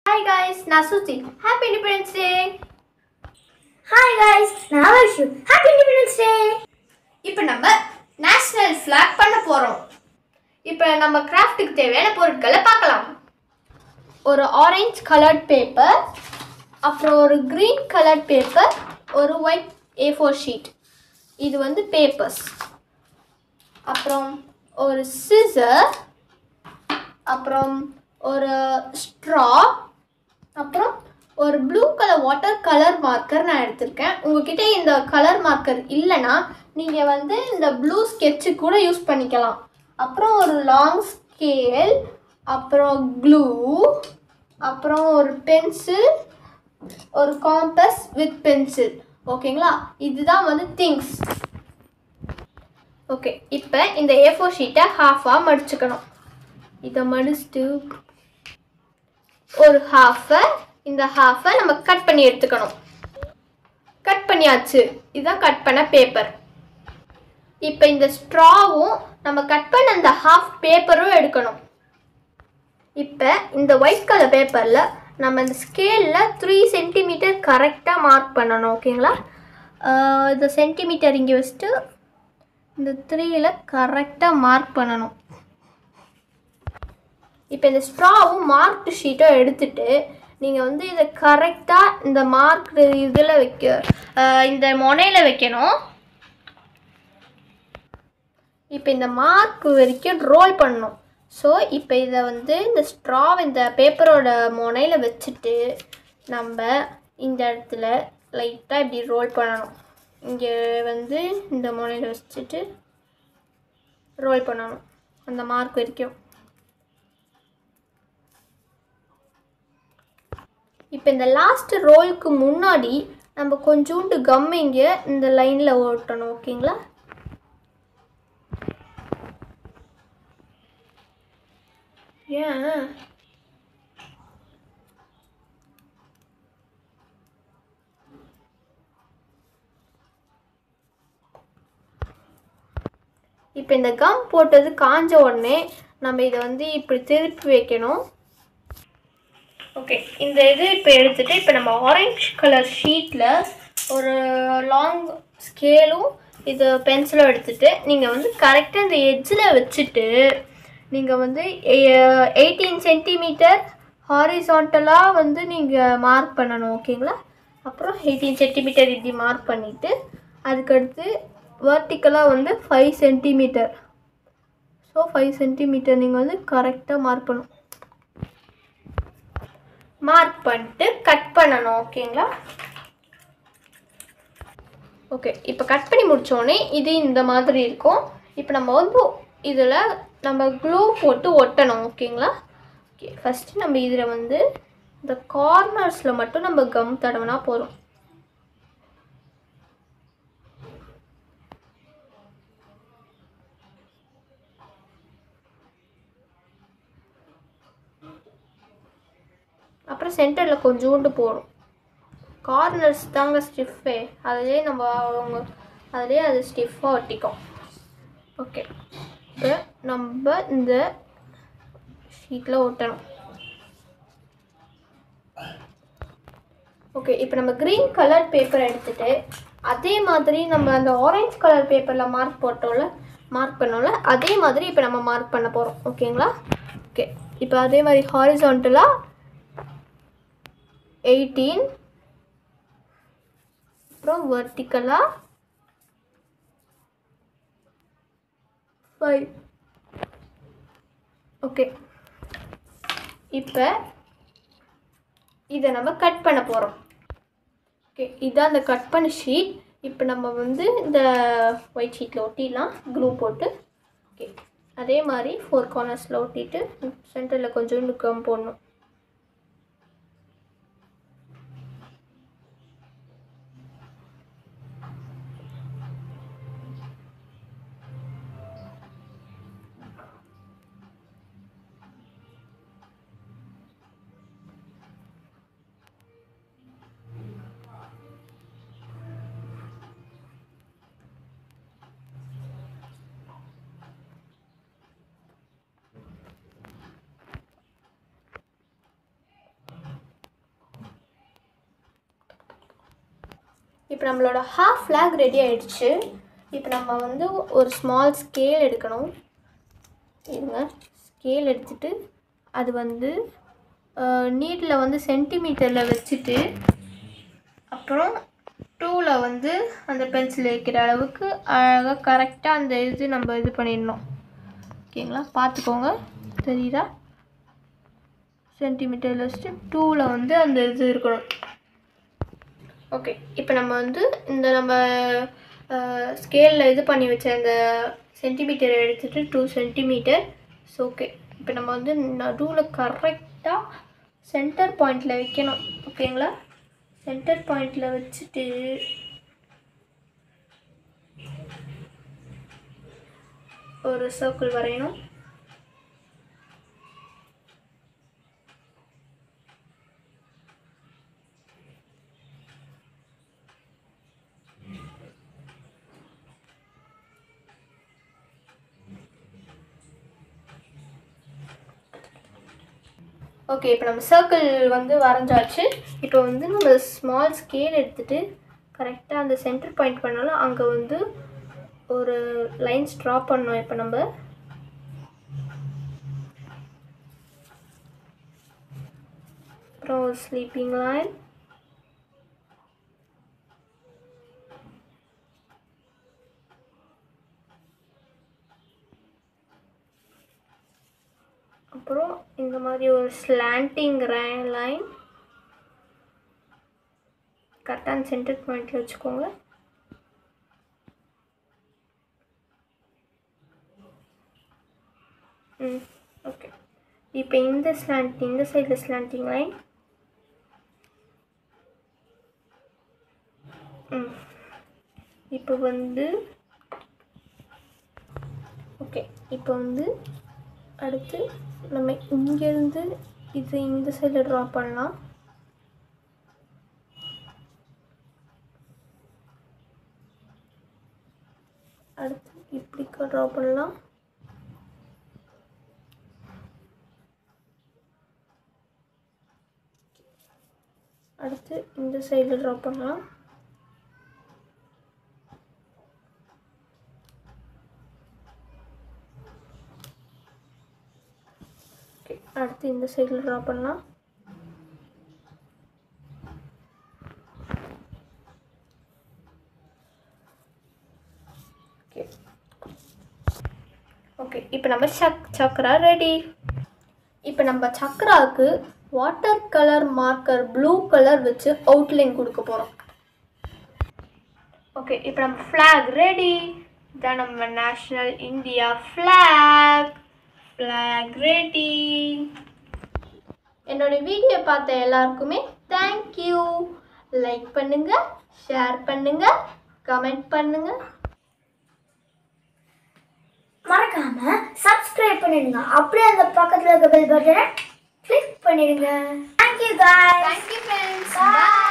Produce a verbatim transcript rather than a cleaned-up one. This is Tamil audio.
Hi guys, Nasuti. Happy Independence Day. Hi guys, நான் வைஷு. Happy Independence Day. இப்போ நம்ம நேஷனல் ஃபிளாக் பண்ண போறோம். இப்போ நம்ம கிராஃப்ட்டுக்கு தேவையான பொருட்களை பார்க்கலாம். ஒரு ஆரஞ்சு கலர்ட் பேப்பர், அப்புறம் ஒரு கிரீன் கலர்ட் பேப்பர், ஒரு ஒயிட் ஏ ஃபோர் ஷீட். இது வந்து பேப்பர்ஸ். அப்புறம் ஒரு சிசர், அப்புறம் ஒரு ஸ்ட்ரா, அப்புறம் ஒரு blue colour water colour marker நான் எடுத்திருக்கேன். உங்ககிட்ட இந்த கலர் மார்க்கர் இல்லைன்னா நீங்கள் வந்து இந்த ப்ளூ ஸ்கெட்சு கூட யூஸ் பண்ணிக்கலாம். அப்புறம் ஒரு லாங் ஸ்கேல், அப்புறம் க்ளூ, அப்புறம் ஒரு பென்சில், ஒரு காம்பஸ் வித் பென்சில். ஓகேங்களா, இதுதான் வந்து திங்ஸ். ஓகே, இப்போ இந்த ஏ ஃபோர் ஷீட்டை ஹாஃபாக மடிச்சுக்கணும். இதை மடிச்சுட்டு ஒரு ஹாஃபை இந்த ஹாஃபை நம்ம கட் பண்ணி எடுத்துக்கணும். கட் பண்ணியாச்சு. இதுதான் கட் பண்ண பேப்பர். இப்போ இந்த ஸ்ட்ராவும் நம்ம கட் பண்ண அந்த ஹாஃப் பேப்பரும் எடுக்கணும். இப்போ இந்த ஒயிட் கலர் பேப்பரில் நம்ம இந்த ஸ்கேலில் த்ரீ சென்டிமீட்டர் கரெக்டாக மார்க் பண்ணணும். ஓகேங்களா, இந்த சென்டிமீட்டர் இங்கே வச்சுட்டு இந்த த்ரீயில் கரெக்டாக மார்க் பண்ணணும். இப்போ இந்த ஸ்ட்ராவும் மார்க்டு ஷீட்டும் எடுத்துட்டு நீங்கள் வந்து இதை கரெக்டாக இந்த மார்க் இதில் வைக்க இந்த முனையில் வைக்கணும். இப்போ இந்த மார்க் வரைக்கும் ரோல் பண்ணணும். ஸோ இப்போ இதை வந்து இந்த ஸ்ட்ரா இந்த பேப்பரோட முனையில் வச்சுட்டு நம்ம இந்த இடத்துல லைட்டாக இப்படி ரோல் பண்ணணும். இங்கே வந்து இந்த முனையில் வச்சுட்டு ரோல் பண்ணணும் அந்த மார்க் வரைக்கும். இப்போ இந்த லாஸ்ட் ரோலுக்கு முன்னாடி நம்ம கொஞ்சோண்டு கம் இங்கே இந்த லைனில் ஓட்டணும். ஓகேங்களா, ஏன் இப்போ இந்த கம் போட்டது காஞ்ச உடனே நம்ம இதை வந்து இப்படி திருப்பி வைக்கணும். ஓகே, இந்த இது இப்போ எடுத்துகிட்டு இப்போ நம்ம ஆரஞ்சு கலர் ஷீட்டில் ஒரு லாங் ஸ்கேலும் இது பென்சிலும் எடுத்துகிட்டு நீங்கள் வந்து கரெக்டாக இந்த எட்ஜில் வச்சுட்டு நீங்கள் வந்து எயிட்டீன் சென்டிமீட்டர் ஹாரிசான்டலாக வந்து நீங்கள் மார்க் பண்ணணும். ஓகேங்களா, அப்புறம் எயிட்டீன் சென்டிமீட்டர் இப்படி மார்க் பண்ணிவிட்டு அதுக்கடுத்து வெர்டிக்கலாக வந்து five centimetre. So five centimetre நீங்கள் வந்து கரெக்டாக மார்க் பண்ணணும். மார்க் பண்ணிட்டு கட் பண்ணணும். ஓகேங்களா, ஓகே இப்போ கட் பண்ணி முடித்தோடனே இது இந்த மாதிரி இருக்கும். இப்போ நம்ம வந்து இதில் நம்ம க்ளூ போட்டு ஒட்டணும். ஓகேங்களா, ஓகே ஃபஸ்ட்டு நம்ம இதில் வந்து இந்த கார்னர்ஸில் மட்டும் நம்ம கம் தடவினா போதும். அப்புறம் சென்டரில் கொஞ்சோண்டு போடும். கார்னர்ஸ் தாங்க ஸ்டிஃபே, அதிலே நம்ம அவங்க அதிலே அது ஸ்டிஃபாக ஒட்டிக்கும். ஓகே, இப்போ நம்ம இந்த ஷீட்டில் ஒட்டணும். ஓகே, இப்போ நம்ம க்ரீன் கலர் பேப்பர் எடுத்துகிட்டு அதே மாதிரி நம்ம அந்த ஆரஞ்சு கலர் பேப்பரில் மார்க் போட்டோம்ல மார்க் பண்ணோம்ல அதே மாதிரி இப்போ நம்ம மார்க் பண்ண போகிறோம். ஓகேங்களா, ஓகே இப்போ அதே மாதிரி ஹாரிசான்டலாக எயிட்டீன், அப்புறம் வெர்டிக்கலாக ஃபைவ். ஓகே, இப்போ இதை நம்ம கட் பண்ண போகிறோம். ஓகே, இதான் அந்த கட் பண்ண ஷீட். இப்போ நம்ம வந்து இந்த ஒயிட் ஷீட்டில் ஒட்டிடலாம் க்ளூ போட்டு. ஓகே, அதே மாதிரி ஃபோர் கார்னர்ஸில் ஒட்டிட்டு சென்டரில் கொஞ்சோண்டு கம் போடணும். இப்போ நம்மளோட ஹாஃப் ஃப்ளாக் ரெடி ஆகிடுச்சு. இப்போ நம்ம வந்து ஒரு ஸ்மால் ஸ்கேல் எடுக்கணும். இருங்க, ஸ்கேல் எடுத்துகிட்டு அது வந்து நீட்டில் வந்து சென்டிமீட்டரில் வச்சுட்டு அப்புறம் டூவில் வந்து அந்த பென்சில் வைக்கிற அளவுக்கு அழகாக கரெக்டாக அந்த இது நம்ம இது பண்ணிடணும். ஓகேங்களா, பார்த்துக்கோங்க, தெரியுதா? சென்டிமீட்டரில் வச்சுட்டு டூவில் வந்து அந்த இது இருக்கணும். ஓகே, இப்போ நம்ம வந்து இந்த நம்ம ஸ்கேலில் இது பண்ணி வச்ச அந்த சென்டிமீட்டரை எடுத்துகிட்டு டூ சென்டிமீட்டர். ஸோ ஓகே, இப்போ நம்ம வந்து நடுவில் கரெக்டாக சென்டர் பாயிண்டில் வைக்கணும். ஓகேங்களா, சென்டர் பாயிண்டில் வச்சுட்டு ஒரு சர்க்கிள் வரையணும். ஓகே, இப்போ நம்ம சர்க்கிள் வந்து வரைஞ்சாச்சு. இப்போ வந்து நம்ம ஸ்மால் ஸ்கேல் எடுத்துகிட்டு கரெக்டாக அந்த சென்டர் பாயிண்ட் பண்ணாலும் அங்கே வந்து ஒரு லைன்ஸ் ட்ரா பண்ணோம். இப்போ நம்ம அப்புறம் ஒரு ஸ்லீப்பிங் லைன், அப்புறம் இந்த மாதிரி ஒரு ஸ்லாண்டிங் லைன் கரெக்டாக சென்டர் பாயிண்டில் வச்சுக்கோங்க. ம் ஓகே, இப்போ இந்த ஸ்லாண்ட் இந்த சைடில் ஸ்லாண்டிங் லைன். ம் இப்போ வந்து ஓகே, இப்போ வந்து அடுத்து நம்ம இங்கேருந்து இது இந்த சைடில் ட்ரா பண்ணலாம். அடுத்து இப்படி ட்ரா பண்ணலாம். அடுத்து இந்த சைடில் ட்ரா பண்ணலாம். அடுத்து இந்த சைடில் ட்ரா பண்ணலாம். ஓகே ஓகே இப்போ நம்ம சக் சக்ரா ரெடி. இப்போ நம்ம சக்ராவுக்கு water colour marker blue colour வச்சு அவுட்லைன் கொடுக்க போகிறோம். ஓகே, இப்போ நம்ம ஃப்ளாக் ரெடி. இதான் நம்ம national India flag. Flag ready. என்னோட வீடியோ பார்த்த எல்லாருக்குமே தேங்க்யூ. லைக் பண்ணுங்க, ஷேர் பண்ணுங்க, கமெண்ட் பண்ணுங்க, மறக்காம சப்ஸ்கிரைப் பண்ணிடுங்க. அப்படியே அந்த பக்கத்துல இருக்க பெல் பட்டனை கிளிக் பண்ணிடுங்க. Thank you guys. Thank you friends. Bye.